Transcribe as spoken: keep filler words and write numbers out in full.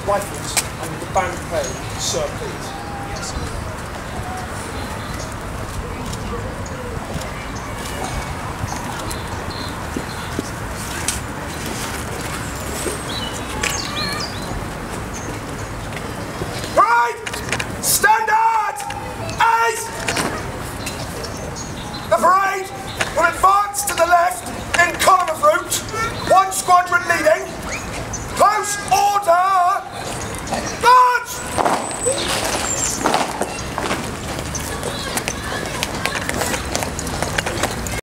rifles, and with the band playing Sir Pete. Yes.